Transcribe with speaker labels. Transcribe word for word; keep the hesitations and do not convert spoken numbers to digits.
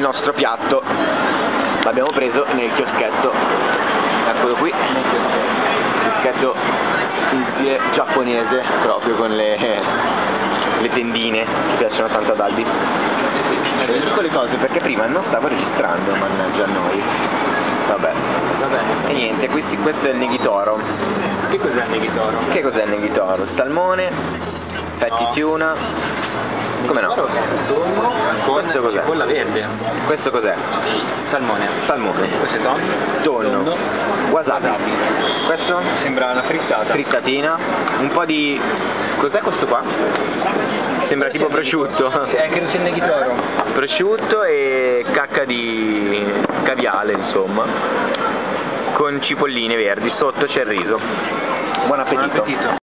Speaker 1: nostro piatto. L'abbiamo preso nel chioschetto, eccolo qui, chioschetto in stile giapponese, proprio con le, le tendine, ci piacciono tanto ad Aldi. Piccole cose, perché prima non stavo registrando, mannaggia a noi. Vabbè.
Speaker 2: Vabbè.
Speaker 1: E niente, questi, questo è il neghitoro.
Speaker 2: Che cos'è il neghitoro?
Speaker 1: Che cos'è il neghitoro? Salmone, fetti
Speaker 2: No.
Speaker 1: tuna. Come no?
Speaker 2: Tonno con
Speaker 1: Questo cos'è?
Speaker 2: cipolla verde.
Speaker 1: Questo cos'è?
Speaker 2: Salmone.
Speaker 1: Salmone.
Speaker 2: Questo è tonno.
Speaker 1: Tonno. Wasabi. Questo?
Speaker 2: Sembra una frittata.
Speaker 1: Frittatina. Un po' di... Cos'è questo qua? Sembra tipo prosciutto.
Speaker 2: Eh, credo sia il neghitoro.
Speaker 1: Prosciutto e cacca di caviale, insomma. Con cipolline verdi. Sotto c'è il riso. Buon appetito.
Speaker 2: Buon appetito.